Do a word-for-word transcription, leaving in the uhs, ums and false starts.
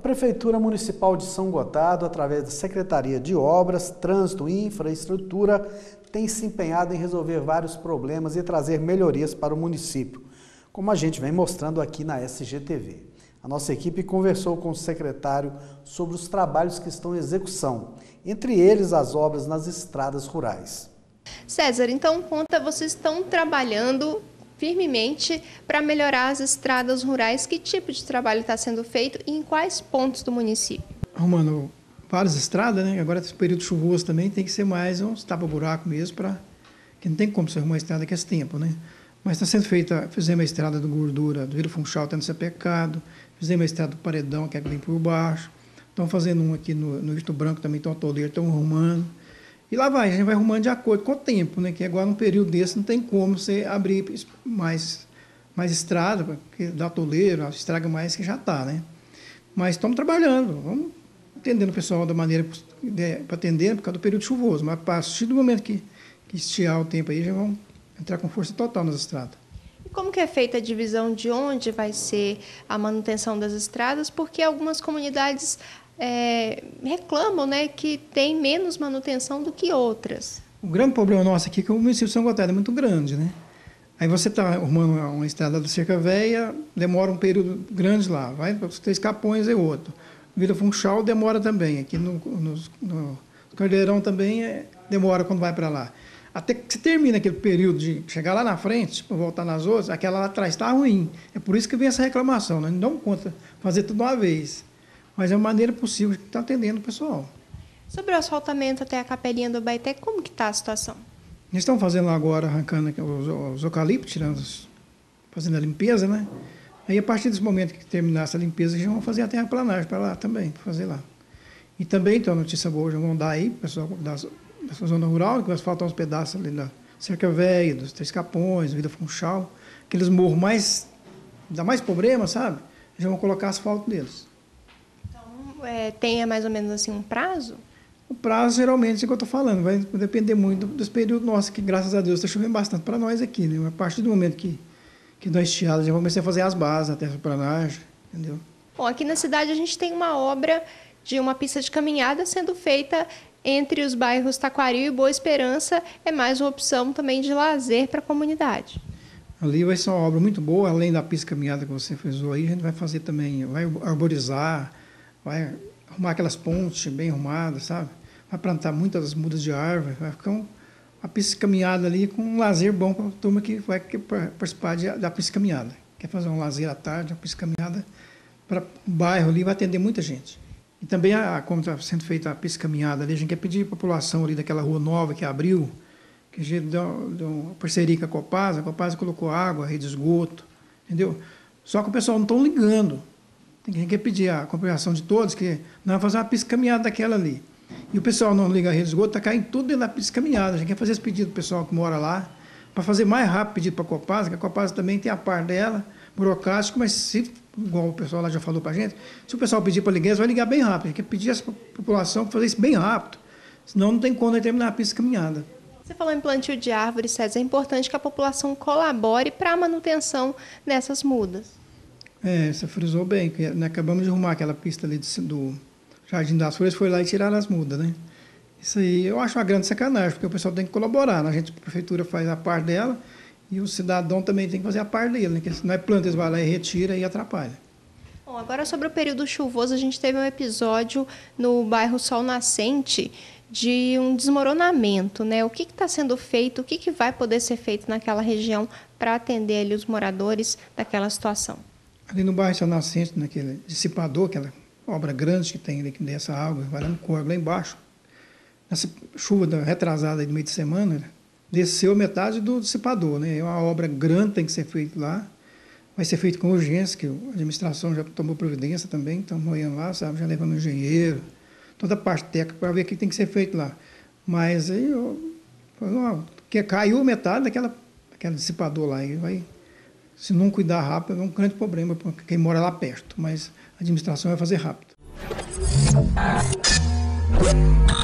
A Prefeitura Municipal de São Gotardo, através da Secretaria de Obras, Trânsito e Infraestrutura, tem se empenhado em resolver vários problemas e trazer melhorias para o município, como a gente vem mostrando aqui na S G T V. A nossa equipe conversou com o secretário sobre os trabalhos que estão em execução, entre eles as obras nas estradas rurais. César, então conta, vocês estão trabalhando firmemente para melhorar as estradas rurais. Que tipo de trabalho está sendo feito e em quais pontos do município? Arrumando várias estradas, né? Agora, esse período chuvoso também tem que ser mais uns tapa-buraco mesmo, para que não tem como você arrumar uma estrada que é esse tempo, né? Mas está sendo feita, fizemos a estrada do Gordura, do Vila Funchal, está sendo pecado, fizemos a estrada do Paredão, que é que vem por baixo, estão fazendo um aqui no, no Ito Branco também, estão atoleiro, estão arrumando. E lá vai, a gente vai arrumando de acordo com o tempo, né? Que agora, num período desse, não tem como você abrir mais, mais estrada, porque dá atoleiro, estraga mais que já está, né? Mas estamos trabalhando, vamos atendendo o pessoal da maneira para atender, por causa do período chuvoso. Mas a partir do momento que, que estiar o tempo aí, já vão entrar com força total nas estradas. E como que é feita a divisão de onde vai ser a manutenção das estradas? Porque algumas comunidades É, reclamam, né, que tem menos manutenção do que outras. O grande problema nosso aqui é que o município de São Gotardo é muito grande, né? Aí você está arrumando uma estrada da Cerca Velha, demora um período grande lá, vai para os Três Capões é outro. Vila Funchal demora também, aqui no, no, no Caldeirão também é, demora quando vai para lá. Até que se termina aquele período de chegar lá na frente, para voltar nas outras, aquela lá atrás está ruim. É por isso que vem essa reclamação, né? Não dão conta de fazer tudo de uma vez. Mas é uma maneira possível que está atendendo o pessoal. Sobre o asfaltamento até a Capelinha do Baeté, como que está a situação? Eles estão fazendo agora, arrancando os, os eucaliptos, tirando os, fazendo a limpeza, né? Aí, a partir desse momento que terminar essa limpeza, já vão fazer a terraplanagem para lá também, para fazer lá. E também, então, a notícia boa, já vão dar aí, o pessoal da, da zona rural, que vai faltar uns pedaços ali da Cerca Velha, dos Três Capões, Vila Funchal, aqueles morros mais, dá mais problema, sabe? Já vão colocar asfalto neles. É, tenha mais ou menos assim um prazo? O prazo, geralmente, é o que eu estou falando, vai depender muito dos períodos nossos, que graças a Deus está chovendo bastante para nós aqui, né? A partir do momento que, que nós estiados, já vamos começar a fazer as bases, a terraplanagem, entendeu? Bom, aqui na cidade a gente tem uma obra de uma pista de caminhada sendo feita entre os bairros Taquaril e Boa Esperança, é mais uma opção também de lazer para a comunidade. Ali vai ser uma obra muito boa, além da pista de caminhada que você fez aí, a gente vai fazer também, vai arborizar, vai arrumar aquelas pontes bem arrumadas, sabe? Vai plantar muitas mudas de árvore, vai ficar um, uma pista de caminhada ali com um lazer bom para a turma que vai participar de, da pista de caminhada. Quer fazer um lazer à tarde, uma pista de caminhada para o bairro ali, vai atender muita gente. E também, a, como está sendo feita a pista de caminhada ali, a gente quer pedir à população ali daquela rua nova que abriu, que a gente deu, deu uma parceria com a Copasa, a Copasa colocou água, rede de esgoto, entendeu? Só que o pessoal não está ligando. A gente quer pedir a compreensão de todos que nós vamos fazer uma pista caminhada daquela ali. E o pessoal não liga a rede de esgoto, está caindo tudo dentro da pista caminhada. A gente quer fazer esse pedido para o pessoal que mora lá, para fazer mais rápido pedido para a Copasa, que a Copasa também tem a parte dela, burocrático, mas se, igual o pessoal lá já falou para a gente, se o pessoal pedir para ligar, eles vão ligar bem rápido. A gente quer pedir a essa população para fazer isso bem rápido, senão não tem como terminar a pista caminhada. Você falou em plantio de árvores, César, é importante que a população colabore para a manutenção dessas mudas. É, você frisou bem, que nós acabamos de arrumar aquela pista ali do Jardim das Flores, foi lá e tiraram as mudas, né? Isso aí eu acho uma grande sacanagem, porque o pessoal tem que colaborar, né? A gente, a prefeitura faz a parte dela e o cidadão também tem que fazer a parte dele, né? Porque se não é planta, eles vão lá e retira e atrapalha. Bom, agora sobre o período chuvoso, a gente teve um episódio no bairro Sol Nascente de um desmoronamento, né? O que está sendo feito, o que, que vai poder ser feito naquela região para atender ali os moradores daquela situação? Ali no bairro Sol Nascente, naquele dissipador, aquela obra grande que tem ali, que dessa água, vai lá no córrego, lá embaixo. Nessa chuva retrasada aí do meio de semana, desceu metade do dissipador, né? É uma obra grande, tem que ser feita lá. Vai ser feito com urgência, que a administração já tomou providência também, estamos olhando lá, sabe? Já levando o engenheiro, toda a parte técnica para ver o que tem que ser feito lá. Mas aí, ó, que caiu metade daquela, daquela dissipador lá, e vai... Se não cuidar rápido, é um grande problema para quem mora lá perto, mas a administração vai fazer rápido.